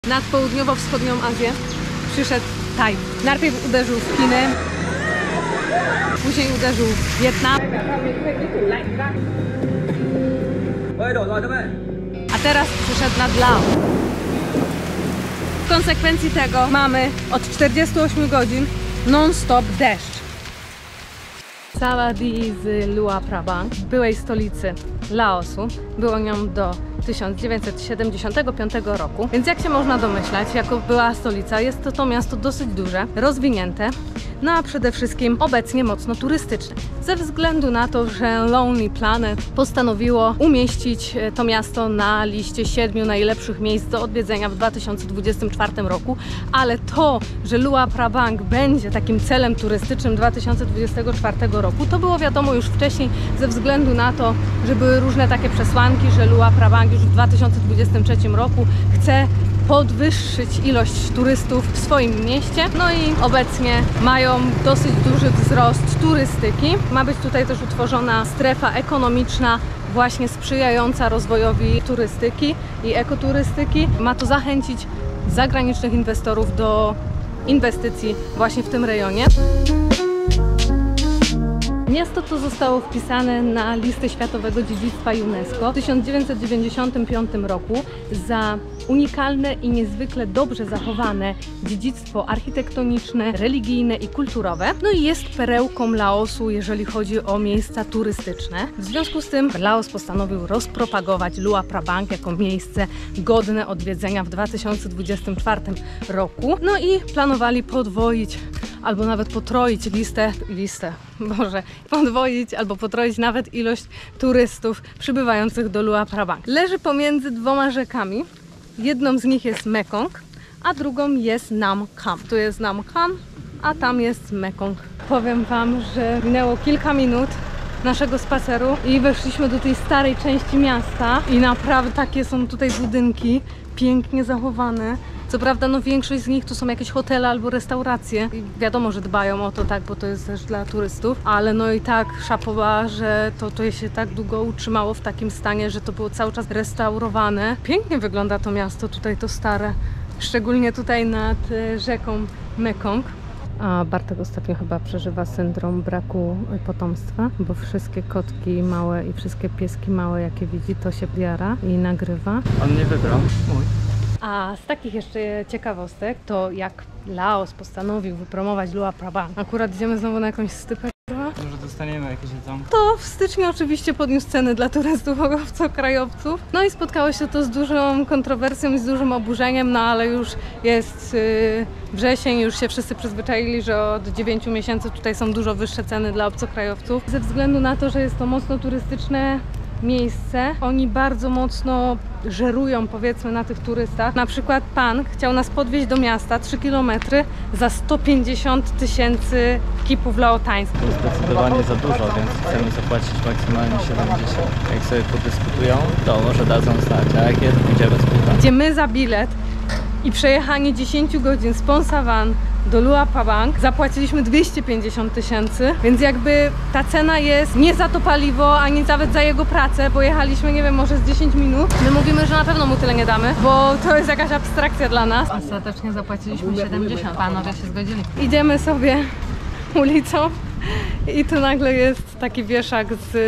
Nad południowo-wschodnią Azję przyszedł Taj. Najpierw uderzył w Chiny, później uderzył w Wietnam, a teraz przyszedł nad Laos. W konsekwencji tego mamy od 48 godzin non-stop deszcz. Sawadee z Luang Prabang, byłej stolicy Laosu. Było nią do 1975 roku. Więc jak się można domyślać, jako była stolica, jest to miasto dosyć duże, rozwinięte, no a przede wszystkim obecnie mocno turystyczne. Ze względu na to, że Lonely Planet postanowiło umieścić to miasto na liście 7 najlepszych miejsc do odwiedzenia w 2024 roku, ale to, że Luang Prabang będzie takim celem turystycznym 2024 roku, to było wiadomo już wcześniej ze względu na to, że były różne takie przesłanki, że Luang Prabang już w 2023 roku chce podwyższyć ilość turystów w swoim mieście. No i obecnie mają dosyć duży wzrost turystyki. Ma być tutaj też utworzona strefa ekonomiczna właśnie sprzyjająca rozwojowi turystyki i ekoturystyki. Ma to zachęcić zagranicznych inwestorów do inwestycji właśnie w tym rejonie. Miasto to zostało wpisane na listę Światowego Dziedzictwa UNESCO w 1995 roku za unikalne i niezwykle dobrze zachowane dziedzictwo architektoniczne, religijne i kulturowe. No i jest perełką Laosu, jeżeli chodzi o miejsca turystyczne. W związku z tym Laos postanowił rozpropagować Luang Prabang jako miejsce godne odwiedzenia w 2024 roku. No i planowali podwoić albo nawet potroić podwoić albo potroić nawet ilość turystów przybywających do Luang Prabang. Leży pomiędzy dwoma rzekami. Jedną z nich jest Mekong, a drugą jest Nam Kham. Tu jest Nam Kham, a tam jest Mekong. Powiem Wam, że minęło kilka minut naszego spaceru i weszliśmy do tej starej części miasta i naprawdę takie są tutaj budynki, pięknie zachowane. Co prawda, no większość z nich to są jakieś hotele albo restauracje. I wiadomo, że dbają o to, tak, bo to jest też dla turystów, ale no i tak szapoba, że to się tak długo utrzymało w takim stanie, że to było cały czas restaurowane. Pięknie wygląda to miasto, tutaj to stare, szczególnie tutaj nad rzeką Mekong. A Bartek ostatnio chyba przeżywa syndrom braku potomstwa, bo wszystkie kotki małe i wszystkie pieski małe, jakie widzi, to się jara i nagrywa. On nie wybrał. Mój. A z takich jeszcze ciekawostek, to jak Laos postanowił wypromować Luang Prabang. Akurat idziemy znowu na jakąś stypę. Może dostaniemy jakieś jedzonko. To w styczniu oczywiście podniósł ceny dla turystów, obcokrajowców. No i spotkało się to z dużą kontrowersją i z dużym oburzeniem, no ale już jest wrzesień, już się wszyscy przyzwyczaili, że od 9 miesięcy tutaj są dużo wyższe ceny dla obcokrajowców. Ze względu na to, że jest to mocno turystyczne miejsce, oni bardzo mocno żerują, powiedzmy, na tych turystach. Na przykład pan chciał nas podwieźć do miasta 3 km za 150 000 kipów laotańskich. To jest zdecydowanie za dużo, więc chcemy zapłacić maksymalnie 70. Jak sobie podyskutują, to może dadzą znać, a jak jest, pójdziemy z pytań. Gdzie my za bilet i przejechanie 10 godzin z Phongsavan do Luang Prabang zapłaciliśmy 250 000, więc jakby ta cena jest nie za to paliwo, ani nawet za jego pracę, bo jechaliśmy, nie wiem, może z 10 minut. My mówimy, że na pewno mu tyle nie damy, bo to jest jakaś abstrakcja dla nas. Ostatecznie zapłaciliśmy 70, panowie się zgodzili. Idziemy sobie ulicą i tu nagle jest taki wieszak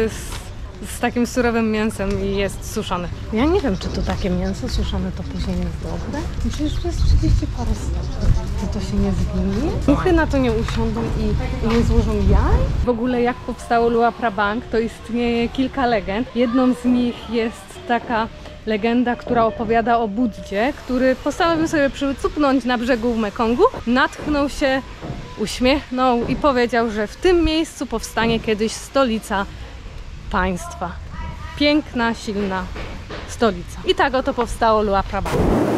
z takim surowym mięsem i jest suszony. Ja nie wiem, czy to takie mięso suszone to później jest dobre. Przecież to jest 30 parę stopni. Czy to się nie zginie? Muchy na to nie usiądą i nie złożą jaj? W ogóle jak powstało Luang Prabang, to istnieje kilka legend. Jedną z nich jest taka legenda, która opowiada o Buddzie, który postanowił sobie przycupnąć na brzegu Mekongu, natchnął się, uśmiechnął i powiedział, że w tym miejscu powstanie kiedyś stolica państwa. Piękna, silna stolica. I tak oto powstało Luang Prabang.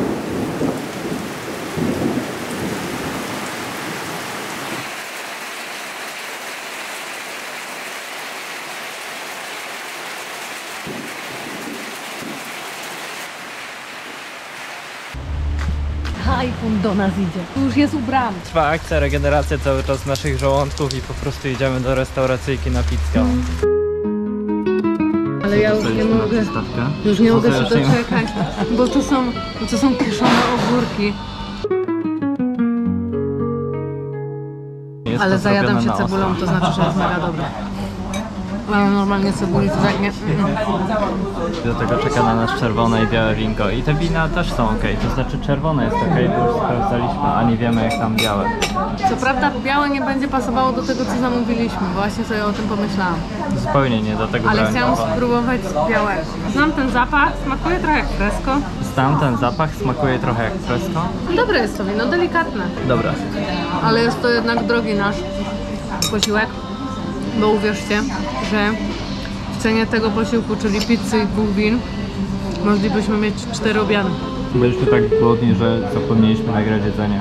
Tajfun do nas idzie. Już jest ubrany. Trwa akcja, regeneracja cały czas naszych żołądków i po prostu idziemy do restauracyjki na pizzkę. Ale ja już nie mogę się doczekać, bo to są kiszone górki. Jest Ale to zajadam się zrobione na cebulą, ostro. to znaczy, że jest mega dobre. Ale normalnie cebuli to tak nie... Do tego czeka na nas czerwone i białe winko. I te wina też są ok. To znaczy czerwone jest ok, bo już sprawdzaliśmy, a nie wiemy jak tam białe. Co prawda białe nie będzie pasowało do tego, co zamówiliśmy. Właśnie sobie o tym pomyślałam. Zupełnie nie do tego Ale brałem chciałam czerwone. spróbować białego. Znam ten zapach, smakuje trochę jak fresco. Znam ten zapach, smakuje trochę jak fresco. Dobre jest to wino, delikatne. Dobra. Ale jest to jednak drogi nasz posiłek. Bo uwierzcie, że w cenie tego posiłku, czyli pizzy i 2 win, moglibyśmy mieć 4 obiady. Byliśmy tak głodni, że zapomnieliśmy nagrać jedzenie.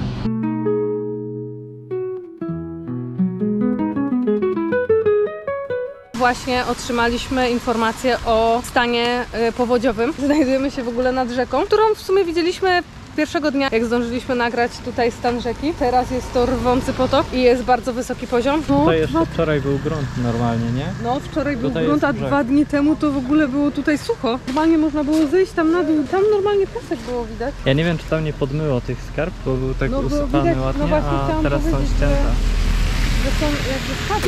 Właśnie otrzymaliśmy informację o stanie powodziowym. Znajdujemy się w ogóle nad rzeką, którą w sumie widzieliśmy pierwszego dnia, jak zdążyliśmy nagrać tutaj stan rzeki. Teraz jest to rwący potok i jest bardzo wysoki poziom. No, Tutaj jeszcze wczoraj był grunt normalnie, nie? no wczoraj był Tutaj grunt, a jest brzeg. 2 dni temu to w ogóle było tutaj sucho. Normalnie można było zejść tam na dół, tam normalnie piasek było widać. Ja nie wiem, czy tam nie podmyło tych skarb, bo był tak No, bo usypany widać, ładnie, no właśnie a chciałam teraz są powiedzieć, ścięte. że są jakby spadły.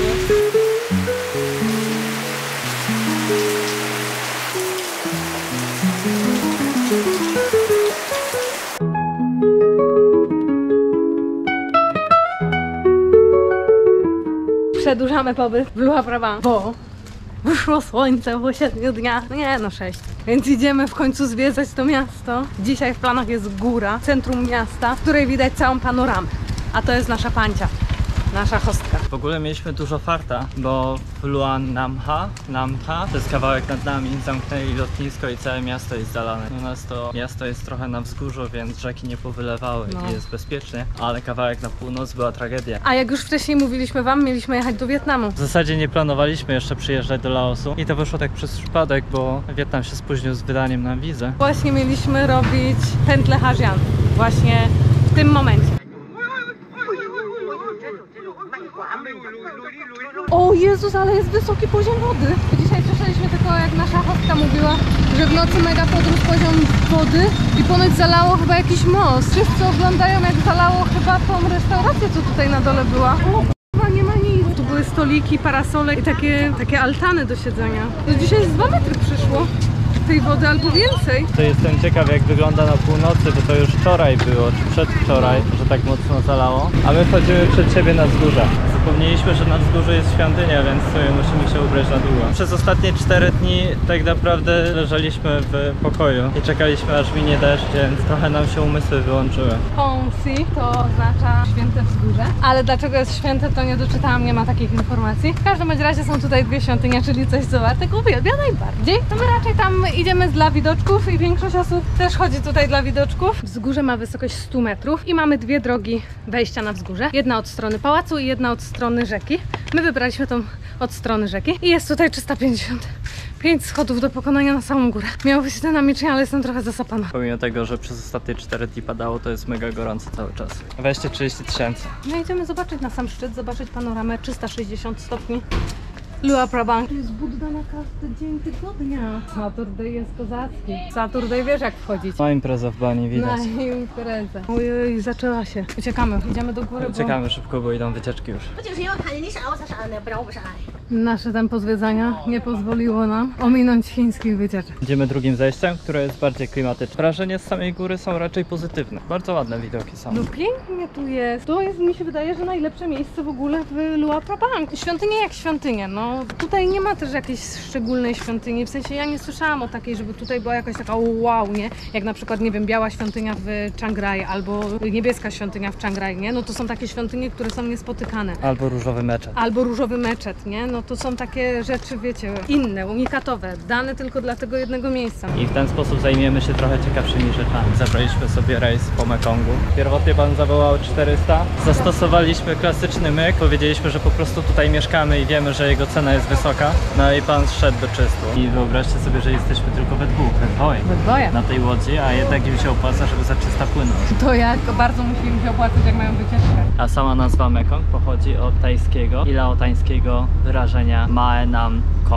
Przedłużamy pobyt w Lua Prabang, bo wyszło słońce po 7 dniach, nie no 6. Więc idziemy w końcu zwiedzać to miasto. Dzisiaj w planach jest góra, centrum miasta, w której widać całą panoramę. A to jest nasza pancia, nasza hostka. W ogóle mieliśmy dużo farta, bo w Luang Namha, to jest kawałek nad nami, zamknęli lotnisko i całe miasto jest zalane. U nas to miasto jest trochę na wzgórzu, więc rzeki nie powylewały No. i jest bezpiecznie, ale kawałek na północ była tragedia. A jak już wcześniej mówiliśmy wam, mieliśmy jechać do Wietnamu. W zasadzie nie planowaliśmy jeszcze przyjeżdżać do Laosu i to wyszło tak przez przypadek, bo Wietnam się spóźnił z wydaniem nam wizy. Właśnie mieliśmy robić pętlę Hajian. Właśnie w tym momencie. O Jezus, ale jest wysoki poziom wody. Dzisiaj słyszeliśmy tylko, jak nasza hostka mówiła, że w nocy mega podrósł poziom wody i ponoć zalało chyba jakiś most. Wszyscy oglądają, jak zalało chyba tą restaurację, co tutaj na dole była. O, chyba nie ma nic. Tu były stoliki, parasole i takie altany do siedzenia. To dzisiaj z 2 metry przyszło tej wody albo więcej. To jestem ciekaw, jak wygląda na północy, bo to już wczoraj było, czy przedwczoraj, że tak mocno zalało. A my chodzimy przed siebie na wzgórze. Zapomnieliśmy, że na wzgórzu jest świątynia, więc sobie musimy się ubrać na długo. Przez ostatnie 4 dni tak naprawdę leżeliśmy w pokoju i czekaliśmy, aż minie deszcz, więc trochę nam się umysły wyłączyły. Hongsi to oznacza święte wzgórze, ale dlaczego jest święte, to nie doczytałam, nie ma takich informacji. W każdym razie są tutaj 2 świątynie, czyli coś, co Bartek uwielbia najbardziej. To my raczej tam idziemy dla widoczków i większość osób też chodzi tutaj dla widoczków. Wzgórze ma wysokość 100 metrów i mamy 2 drogi wejścia na wzgórze. Jedna od strony pałacu i jedna od strony rzeki. My wybraliśmy tą od strony rzeki i jest tutaj 355 schodów do pokonania na samą górę. Miało być dynamicznie, ale jestem trochę zasapana. Pomimo tego, że przez ostatnie 4 dni padało, to jest mega gorąco cały czas. Weźcie 30 000. No idziemy zobaczyć na sam szczyt, zobaczyć panoramę 360 stopni. Lua Prabang. To jest Budda na każdy dzień tygodnia. Saturday jest kozacki. Saturday wiesz jak wchodzić. Ma impreza w bani, widać. Na imprezę. Ojej, zaczęła się. Uciekamy, idziemy do góry, bo Uciekamy szybko, bo idą wycieczki już. 我就是要看见你啥我啥啥的，不然我不啥。 nasze tempo zwiedzania nie pozwoliło nam ominąć chińskich wycieczek. Idziemy drugim zejściem, które jest bardziej klimatyczne. Wrażenia z samej góry są raczej pozytywne. Bardzo ładne widoki są. No pięknie tu jest. To jest, mi się wydaje, że najlepsze miejsce w ogóle w Lua Prabang. Świątynia jak świątynia, no. Tutaj nie ma też jakiejś szczególnej świątyni, w sensie ja nie słyszałam o takiej, żeby tutaj była jakaś taka wow, nie? Jak na przykład, nie wiem, biała świątynia w Chiang Rai albo niebieska świątynia w Chiang Rai, nie? No to są takie świątynie, które są niespotykane. Albo różowy meczet. Albo różowy meczet, nie? No to są takie rzeczy, wiecie, inne, unikatowe, dane tylko dla tego jednego miejsca. I w ten sposób zajmiemy się trochę ciekawszymi rzeczami. Zabraliśmy sobie rejs po Mekongu. Pierwotnie pan zawołał 400. Zastosowaliśmy klasyczny myk. Powiedzieliśmy, że po prostu tutaj mieszkamy i wiemy, że jego cena jest wysoka. No i pan zszedł do 300. I wyobraźcie sobie, że jesteśmy tylko we dwóch, we dwoje. We dwoje. Na tej łodzi, a jednak im się opłaca, żeby za 300 płynąć. To jak bardzo musi im się opłacać, jak mają wycieczkę. A sama nazwa Mekong pochodzi od tajskiego i laotańskiego wyrażenia Mae Nam Kong,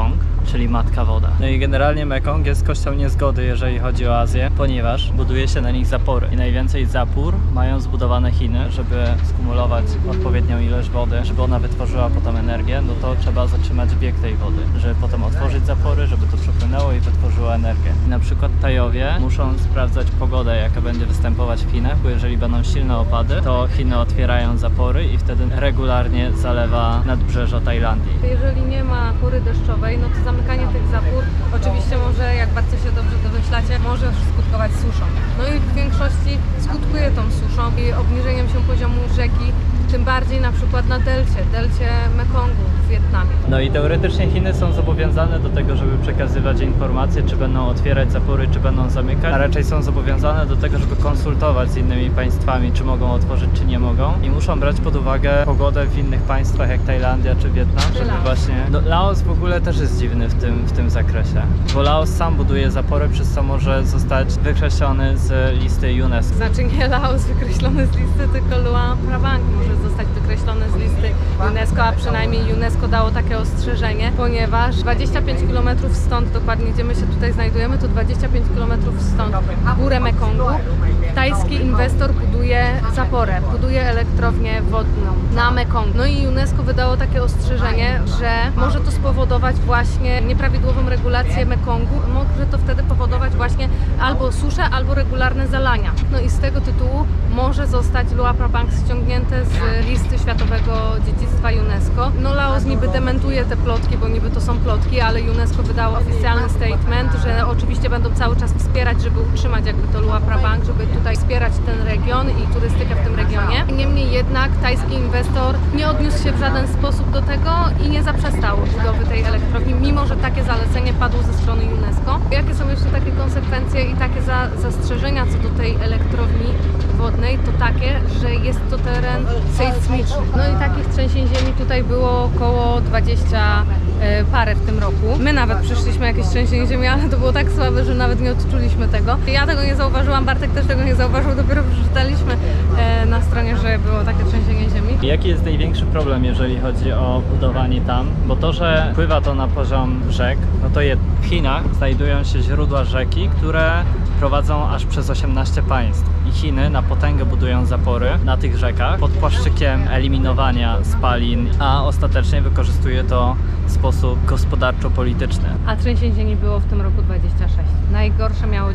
czyli Matka Woda. No i generalnie Mekong jest kością niezgody, jeżeli chodzi o Azję, ponieważ buduje się na nich zapory. I najwięcej zapór mają zbudowane Chiny, żeby skumulować odpowiednią ilość wody, żeby ona wytworzyła potem energię, no to trzeba zatrzymać bieg tej wody, żeby potem otworzyć zapory, żeby to przepłynęło i wytworzyło energię. I na przykład Tajowie muszą sprawdzać pogodę, jaka będzie występować w Chinach, bo jeżeli będą silne opady, to Chiny otwierają zapory i wtedy regularnie zalewa nadbrzeża Tajlandii. Jeżeli nie ma pory deszczowej, no to zamykanie tych zapór oczywiście może, jak bardzo się dobrze domyślacie, może skutkować suszą. No i w większości skutkuje tą suszą i obniżeniem się poziomu rzeki, tym bardziej na przykład na delcie Mekongu w Wietnamie. No i teoretycznie Chiny są zobowiązane do tego, żeby przekazywać informacje, czy będą otwierać zapory, czy będą zamykać, a raczej są zobowiązane do tego, żeby konsultować z innymi państwami, czy mogą otworzyć, czy nie mogą. I muszą brać pod uwagę pogodę w innych państwach, jak Tajlandia czy Wietnam, żeby właśnie... No, Laos w ogóle też jest dziwny w tym zakresie, bo Laos sam buduje zapory, przez co może zostać wykreślony z listy UNESCO. Znaczy nie Laos wykreślony z listy, tylko Luang Prabang może zostać wykreślony z listy UNESCO, a przynajmniej UNESCO dało takie ostrzeżenie, ponieważ 25 km stąd, dokładnie gdzie my się tutaj znajdujemy, to 25 km stąd, w górę Mekongu, tajski inwestor buduje zaporę, buduje elektrownię wodną na Mekongu. No i UNESCO wydało takie ostrzeżenie, że może to spowodować właśnie nieprawidłową regulację Mekongu, może to wtedy powodować właśnie albo suszę, albo regularne zalania. No i z tego tytułu może zostać Luang Prabang ściągnięte z listy Światowego Dziedzictwa UNESCO. No Laos niby dementuje te plotki, bo niby to są plotki, ale UNESCO wydało oficjalny statement, że oczywiście będą cały czas wspierać, żeby utrzymać jakby to Luang Prabang, żeby tutaj wspierać ten region i turystykę w tym regionie. Niemniej jednak tajski inwestor nie odniósł się w żaden sposób do tego i nie zaprzestał budowy tej elektrowni, mimo że takie zalecenie padło ze strony UNESCO. Jakie są jeszcze takie konsekwencje i takie zastrzeżenia co do tej elektrowni wodnej, to takie, że jest to teren sejsmiczny. No i takich trzęsień ziemi tutaj było około 20 parę w tym roku. My nawet przyszliśmy jakieś trzęsienie ziemi, ale to było tak słabe, że nawet nie odczuliśmy tego. Ja tego nie zauważyłam, Bartek też tego nie zauważył, dopiero przeczytaliśmy na stronie, że było takie trzęsienie ziemi. Jaki jest największy problem, jeżeli chodzi o budowanie tam? Bo to, że wpływa to na poziom rzek, no to w Chinach znajdują się źródła rzeki, które prowadzą aż przez 18 państw. I Chiny na potęgę budują zapory na tych rzekach pod płaszczykiem eliminowania spalin, a ostatecznie wykorzystuje to w sposób gospodarczo-polityczny. A trzęsień ziemi było w tym roku 26. Najgorsze miało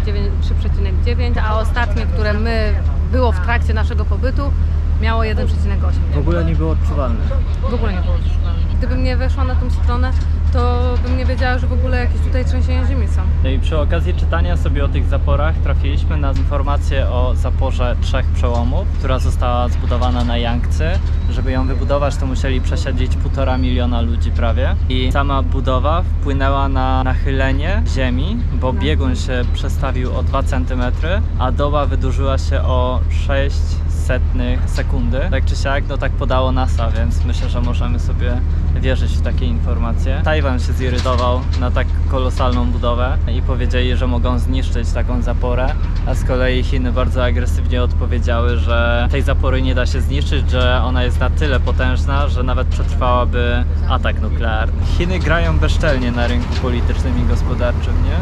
3,9, a ostatnie, które było w trakcie naszego pobytu, miało 1,8. W ogóle nie było odczuwalne. W ogóle nie było odczuwalne. Gdybym nie weszła na tą stronę, to bym nie wiedziała, że w ogóle jakieś tutaj trzęsienia ziemi są. No i przy okazji czytania sobie o tych zaporach trafiliśmy na informację o zaporze 3 przełomów, która została zbudowana na Yangtze. Żeby ją wybudować, to musieli przesiadzić 1,5 miliona ludzi prawie. I sama budowa wpłynęła na nachylenie ziemi, bo biegun się przestawił o 2 cm, a doba wydłużyła się o 0,06 sekundy. Tak czy siak, no tak podało NASA, więc myślę, że możemy sobie wierzyć w takie informacje. Tajwan się zirytował na tak kolosalną budowę i powiedzieli, że mogą zniszczyć taką zaporę, a z kolei Chiny bardzo agresywnie odpowiedziały, że tej zapory nie da się zniszczyć, że ona jest na tyle potężna, że nawet przetrwałaby atak nuklearny. Chiny grają bezczelnie na rynku politycznym i gospodarczym, nie?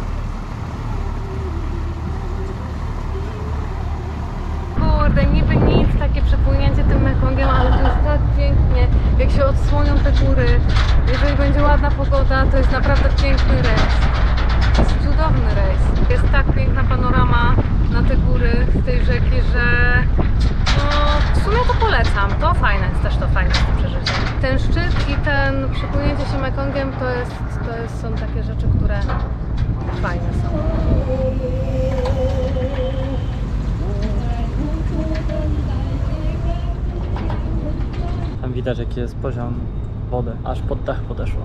Kurde, niby nic, takie przepłynięcie tym Mekongiem, ale to jest tak pięknie, jak się odsłonią te góry. Jeżeli będzie ładna pogoda, to jest naprawdę piękny rejs. To jest cudowny rejs. Jest tak piękna panorama na te góry z tej rzeki, że no, w sumie to polecam. To fajne jest też, to fajne jest to przeżycie. Ten szczyt i ten przepłynięcie się Mekongiem są takie rzeczy, które fajne są. Tam widać, jaki jest poziom wody, aż pod dach podeszło.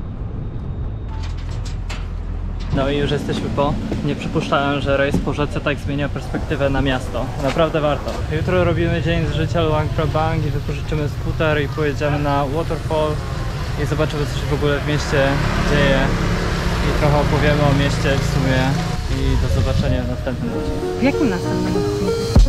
No i już jesteśmy po. Nie przypuszczałem, że rejs po rzece tak zmienia perspektywę na miasto. Naprawdę warto. Jutro robimy dzień z życia Luang Prabang i wypożyczymy skuter i pojedziemy na waterfall i zobaczymy, co się w ogóle w mieście dzieje i trochę opowiemy o mieście w sumie i do zobaczenia w następnym odcinku. W jakim następnym odcinku?